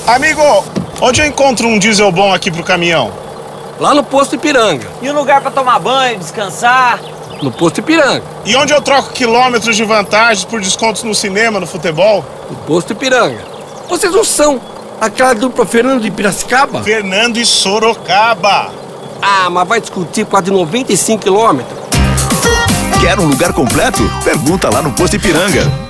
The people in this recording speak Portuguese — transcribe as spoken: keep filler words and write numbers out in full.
Amigo, onde eu encontro um diesel bom aqui pro caminhão? Lá no posto Ipiranga. E um lugar pra tomar banho, descansar? No posto Ipiranga. E onde eu troco quilômetros de vantagens por descontos no cinema, no futebol? No posto Ipiranga. Vocês não são aquela dupla Fernando de Piracicaba? Fernando e Sorocaba. Ah, mas vai discutir quase noventa e cinco quilômetros. Quer um lugar completo? Pergunta lá no posto Ipiranga.